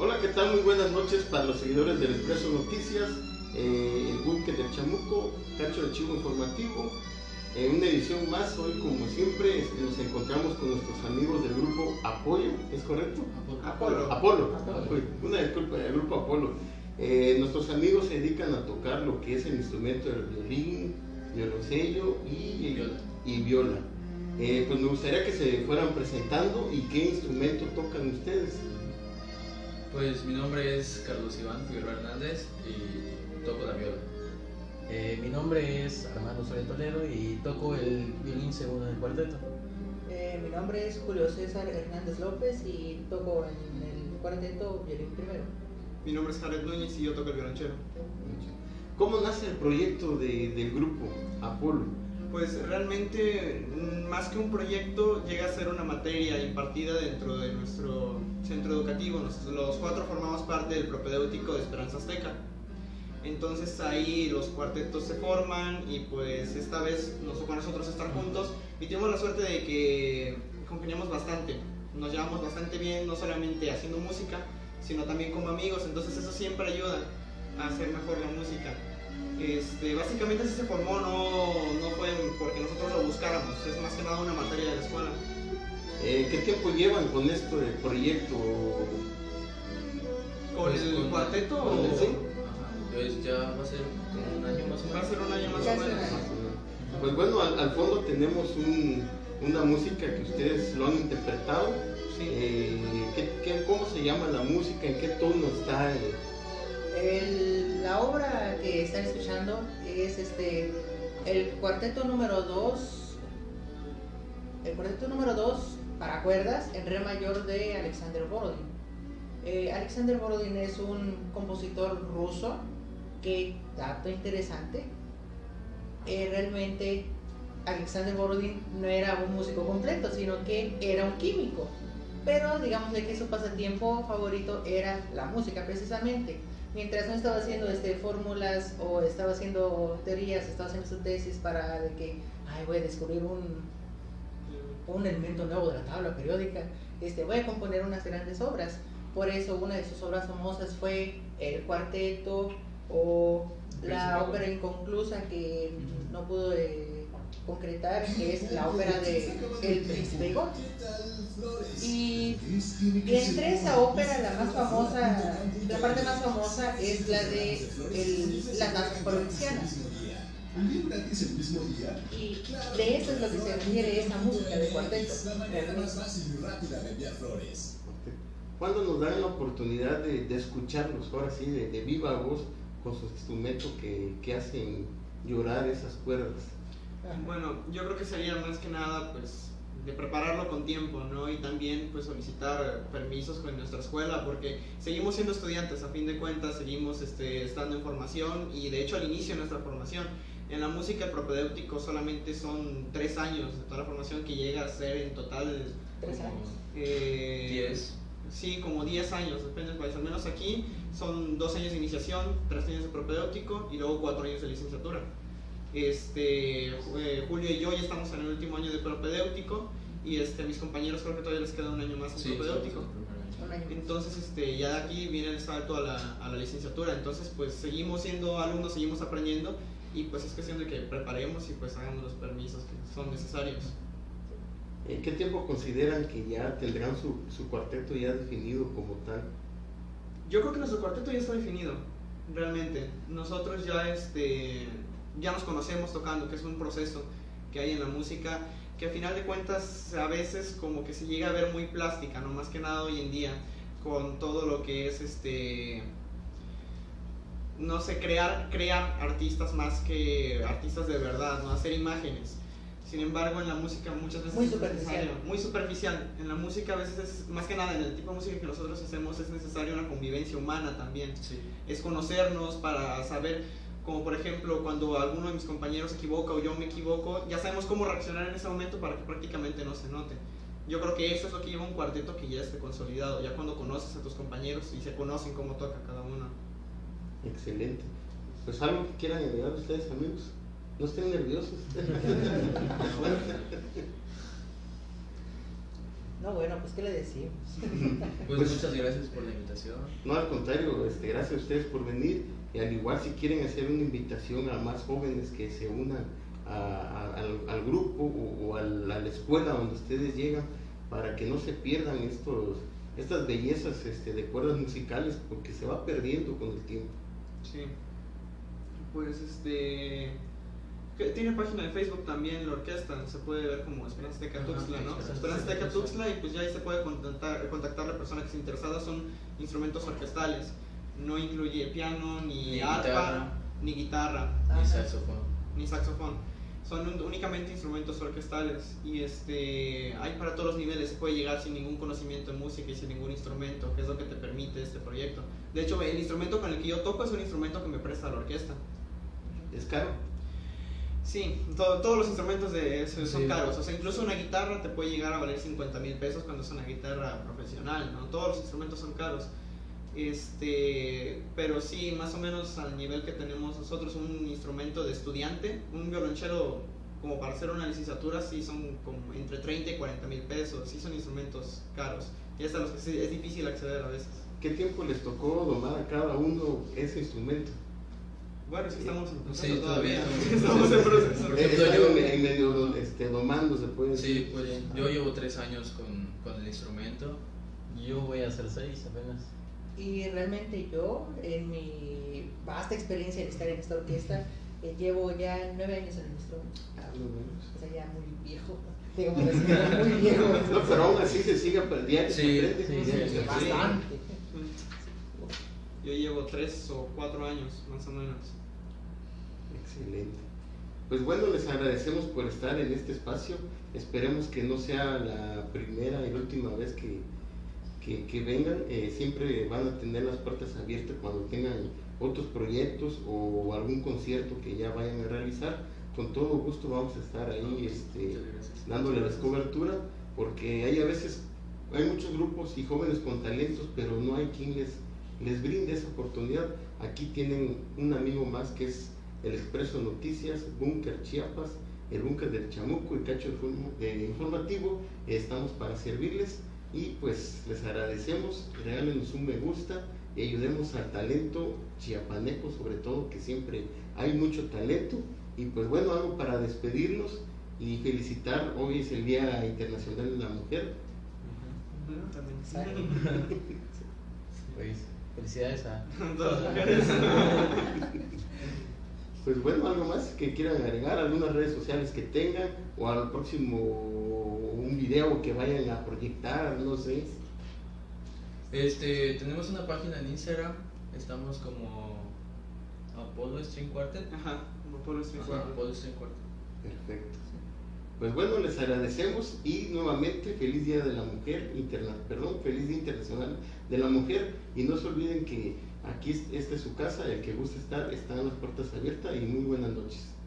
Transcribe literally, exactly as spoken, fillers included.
Hola, ¿qué tal? Muy buenas noches para los seguidores del Expreso Noticias, eh, el Búnker del Chamuco, Cacho de Chivo Informativo. En eh, una edición más, hoy como siempre este, nos encontramos con nuestros amigos del grupo Apoyo, ¿es correcto? Apolo. Apolo. Apolo. Apolo. Una disculpa, el grupo Apolo. Eh, nuestros amigos se dedican a tocar lo que es el instrumento del violín, violoncello y, y viola. Y viola. Eh, pues me gustaría que se fueran presentando y qué instrumento tocan ustedes. Pues mi nombre es Carlos Iván Figueroa Hernández y toco la viola. Eh, mi nombre es Armando Soler Toledo y toco el violín segundo del cuarteto. Eh, mi nombre es Julio César Hernández López y toco en el cuarteto violín primero. Mi nombre es Jared Núñez y yo toco el violonchelo. ¿Cómo nace el proyecto de, del grupo Apolo? Pues realmente, más que un proyecto, llega a ser una materia impartida dentro de nuestro centro educativo. Nosotros, los cuatro formamos parte del propedéutico de Esperanza Azteca. Entonces ahí los cuartetos se forman y pues esta vez nos tocó a nosotros estar juntos y tenemos la suerte de que congeniamos bastante. Nos llevamos bastante bien, no solamente haciendo música, sino también como amigos. Entonces eso siempre ayuda a hacer mejor la música. Este, básicamente así se formó, no, no fue porque nosotros lo buscáramos, es más que nada una materia de la escuela. Eh, ¿Qué tiempo llevan con esto del proyecto? ¿Con Pues el con, cuarteto? Con o... el, sí. Pues ya va a ser como un año más o menos. Va a ser un año más o menos. Pues bueno, al, al fondo tenemos un, una música que ustedes lo han interpretado. Sí. Eh, ¿qué, qué, ¿Cómo se llama la música? ¿En qué tono está? El, la obra que están escuchando es este el cuarteto número dos, el cuarteto número dos para cuerdas en re mayor de Alexander Borodin. Eh, Alexander Borodin es un compositor ruso que, dato interesante, eh, realmente Alexander Borodin no era un músico completo, sino que era un químico, pero digamos que su pasatiempo favorito era la música precisamente. Mientras no estaba haciendo este, fórmulas o estaba haciendo teorías, estaba haciendo su tesis para de que ay, voy a descubrir un, un elemento nuevo de la tabla periódica, este, voy a componer unas grandes obras. Por eso una de sus obras famosas fue el cuarteto o la ópera inconclusa que no pudo eh, concretar, que es la ópera de El Príncipe Igor. Y, y entre esa ópera la más famosa, la parte más famosa es la de el, las danzas provincianas. Y de eso es lo que se refiere esa música de cuarteto. ¿Cuándo nos dan la oportunidad de, de escucharlos ahora sí, de, de viva voz, con sus instrumentos que, que hacen llorar esas cuerdas? Bueno, yo creo que sería más que nada pues de prepararlo con tiempo, ¿no? Y también pues solicitar permisos con nuestra escuela, porque seguimos siendo estudiantes, a fin de cuentas seguimos este, estando en formación, y de hecho al inicio de nuestra formación en la música, el propedéutico solamente son tres años de toda la formación, que llega a ser en total Tres años. Eh, diez. Sí, como diez años, depende del país. Al menos aquí son dos años de iniciación, tres años de propedéutico y luego cuatro años de licenciatura. Este, eh, Julio y yo ya estamos en el último año de propedéutico, y este, mis compañeros creo que todavía les queda un año más en Sí, propedéutico. sí, Entonces este, ya de aquí viene el salto a la, a la licenciatura. Entonces pues seguimos siendo alumnos, seguimos aprendiendo, y pues es cuestión de que preparemos y pues hagamos los permisos que son necesarios. ¿En qué tiempo consideran que ya tendrán su, su cuarteto ya definido como tal? Yo creo que nuestro cuarteto ya está definido, realmente. Nosotros ya, este, ya nos conocemos tocando, que es un proceso que hay en la música, que a final de cuentas a veces como que se llega a ver muy plástica, ¿no? Más que nada hoy en día, con todo lo que es, este, no sé, crear, crear artistas más que artistas de verdad, ¿no? Hacer imágenes. Sin embargo, en la música muchas veces muy es superficial. necesario, muy superficial. En la música a veces es, más que nada en el tipo de música que nosotros hacemos, es necesaria una convivencia humana también. Sí. Es conocernos para saber, como por ejemplo cuando alguno de mis compañeros se equivoca o yo me equivoco, ya sabemos cómo reaccionar en ese momento para que prácticamente no se note. Yo creo que eso es lo que lleva un cuarteto que ya esté consolidado, ya cuando conoces a tus compañeros y se conocen cómo toca cada uno. Excelente. Pues algo que quieran agregar ustedes, amigos. No estén nerviosos. No, bueno, pues ¿qué le decimos? Pues, Pues- muchas gracias por la invitación. No, al contrario, este, gracias a ustedes por venir. Y al igual, si quieren hacer una invitación a más jóvenes que se unan a- a- al, al grupo o, o a, la, a la escuela donde ustedes llegan, para que no se pierdan estos, estas bellezas este, de cuerdas musicales, porque se va perdiendo con el tiempo. Sí. Pues este. que tiene página de Facebook también la orquesta, se puede ver como Esperanza Azteca Ajá, Tuxtla, ¿no? Esperanza Esperanza Azteca Azteca Tuxtla, y pues ya ahí se puede contactar, contactar a la persona que esté interesada. Son instrumentos orquestales, no incluye piano, ni, Ni arpa, guitarra. ni guitarra, Mi Ajá. saxofón. ni saxofón. Son un- únicamente instrumentos orquestales, y este hay para todos los niveles. Se puede llegar sin ningún conocimiento en música y sin ningún instrumento, que es lo que te permite este proyecto. De hecho, el instrumento con el que yo toco es un instrumento que me presta la orquesta. ¿Es caro? Sí, to- todos los instrumentos de eso son Sí. caros. O sea, incluso una guitarra te puede llegar a valer cincuenta mil pesos cuando es una guitarra profesional, ¿no? Todos los instrumentos son caros. Este, pero sí, más o menos al nivel que tenemos nosotros, un instrumento de estudiante, un violonchelo como para hacer una licenciatura, sí son como entre treinta y cuarenta mil pesos. Sí son instrumentos caros, y hasta los que sí es difícil acceder a veces. ¿Qué tiempo les tocó domar a cada uno ese instrumento? Bueno, es que estamos en proceso Sí, todavía. todavía. Estamos en proceso. Por Eh, ejemplo, están yo- en, en medio este, domando, se puede decir. Sí, pues yo llevo tres años con, con el instrumento. Yo voy a hacer seis apenas. Y realmente yo, en mi vasta experiencia de estar en esta orquesta, eh, llevo ya nueve años en el instrumento. Ah, no, bueno. O sea, ya muy viejo. Digamos así, muy viejo. No, pero aún así se sigue perdiendo. Sí, se aprende. sí, sí, sí. Bastante. Yo llevo tres o cuatro años, más o menos. Excelente. Pues bueno, les agradecemos por estar en este espacio. Esperemos que no sea la primera y la última vez que, que, que vengan. Eh, siempre van a tener las puertas abiertas cuando tengan otros proyectos o algún concierto que ya vayan a realizar. Con todo gusto vamos a estar ahí este, Muchas gracias. dándoles cobertura, porque hay a veces, hay muchos grupos y jóvenes con talentos, pero no hay quien les, les brinde esa oportunidad. Aquí tienen un amigo más que es el Expreso Noticias, Búnker Chiapas, el Búnker del Chamuco y Cacho de Informativo. Estamos para servirles y pues les agradecemos, regálenos un me gusta y ayudemos al talento chiapaneco, sobre todo, que siempre hay mucho talento. Y pues bueno, algo para despedirnos y felicitar, hoy es el Día Internacional de la Mujer. También. Pues felicidades a Todas las mujeres. Pues bueno, algo más que quieran agregar, algunas redes sociales que tengan o al próximo un video que vayan a proyectar, no sé. Este, tenemos una página en Instagram, estamos como Apollo String Quartet. Ajá, como por los Ajá, Apollo String Quartet. Perfecto. Pues bueno, les agradecemos y nuevamente feliz Día de la Mujer, interna, perdón, feliz Día Internacional de la Mujer, y no se olviden que aquí esta es su casa, el que guste estar, están las puertas abiertas y muy buenas noches.